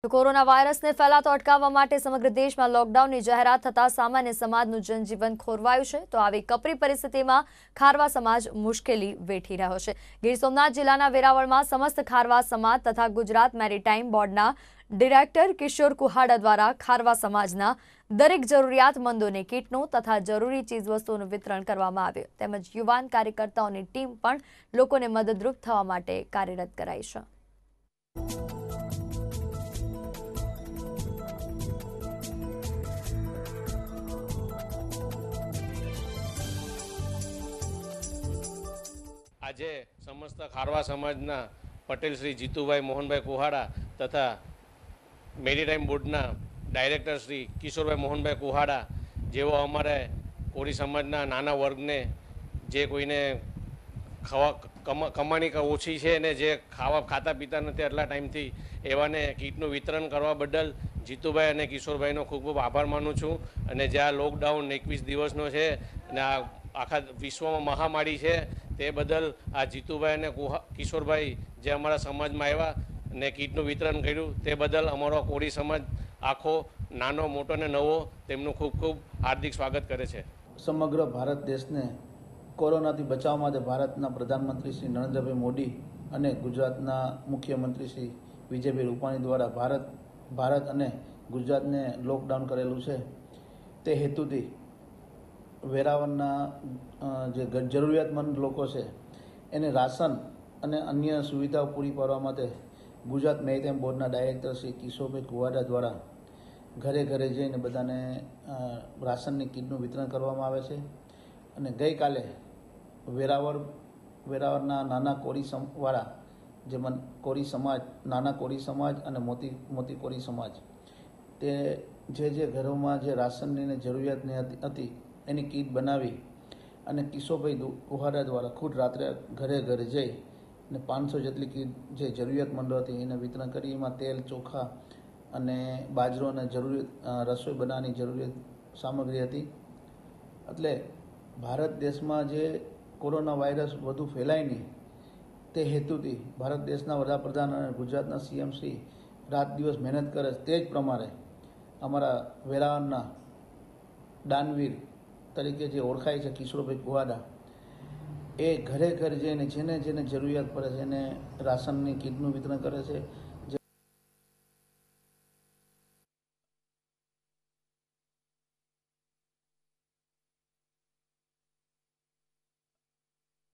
તો કોરોના વાયરસને ફેલાતો અટકાવવા માટે સમગ્ર દેશમાં લોકડાઉનની જાહેરાત થતા સામાન્ય સમાજનું જનજીવન ખોરવાયું છે। તો આવી કપરી પરિસ્થિતિમાં ખારવા સમાજ મુશ્કેલી વેઠી રહ્યો છે। ગીર સોમનાથ જિલ્લાના વેરાવળમાં સમસ્ત ખારવા સમાજ તથા ગુજરાત મેરીટાઈમ બોર્ડના ડિરેક્ટર કિશોર કુહાડા દ્વારા ખારવા સમાજના દરેક જરૂરિયાતમંદોને કીટનું તથા જરૂરી ચીજવસ્તુઓનું વિતરણ કરવામાં આવ્યું। તેમજ યુવાન કાર્યકર્તાઓની ટીમ પણ લોકોને મદદરૂપ થવા માટે કાર્યરત કરાઈ છે। આજે સમસ્ત ખારવા સમાजना पटेल श्री जीतुभाई मोहनभाई कुहाड़ा तथा मेरीटाइम बोर्डना डायरेक्टर श्री किशोरभाई मोहनभाई कुहाड़ा जेवो अमारे कोरी समाजना नाना वर्ग ने जे कोईने कमाणी ओछी है ने जे खाता पीता नथी आटला टाइमथी एवाने कीटनुं वितरण करवा बदल जीतुभाई अने किशोरभाईनो खूब खूब आभार मानु छूं। अने जे आ लॉकडाउन 21 दिवसनो छे अने आ आखा विश्वमां महामारी है ते बदल आ जीतुभाई अने किशोरभाई जे अमारा समाजमां आव्या ने कीटनुं वितरण कर्युं ते बदल अमारो कोरी समाज आखो नानो मोटो ने नवो तेमनुं खूब खूब हार्दिक स्वागत करे छे। समग्र भारत देशने कोरोनाथी बचाव माटे भारतना प्रधानमंत्री श्री नरेन्द्रभाई मोदी अने गुजरातना मुख्यमंत्री श्री विजयभाई रूपाणी द्वारा भारत अने गुजरातने लॉकडाउन करेलुं छे। ते हेतुथी वेरावळना जे जरूरियातमंद लोको छे एने राशन अने अन्य सुविधाओं पूरी पाडवा माटे गुजरात मेरीटाइम बोर्डना डायरेक्टर श्री किशोरभाई कुहाड़ा द्वारा घरे घरे जईने बधाने राशननी किटनुं वितरण करवामां आवे छे। अने गई काले वेरावळना नाना कोरी वाळा जेमां कोरी समाज नाना कोरी समाज अने मोती कोरी समाज ते जे घरोमां जे राशननी ने जरूरियातनी हती एनी किट बनावी अने किशोरभाई कुहाड़ा द्वारा खुद रात्रे घरे घरे जई ने 500 जेटली किट जे जरूरियातमंदो हती एने वितरण करी। एमां तेल चोखा अने बाजरो अने जरूरी रसोई बनाववानी जरूरियात सामग्री हती। एटले भारत देशमां जे कोरोना वायरस वधु फैलाय नहीं ते हेतुथी भारत देशना वडाप्रधान अने गुजरातना सीएम श्री रात दिवस मेहनत करे ते ज प्रमाणे अमारा वेरावळना दानवीर तरीके जे ओळखाय छे किशोरभाई कुहाड़ा ए घरे घर जईने जेने जेने जरूरियात पड़े छे एने राशननी किटनुं वितरण करे छे।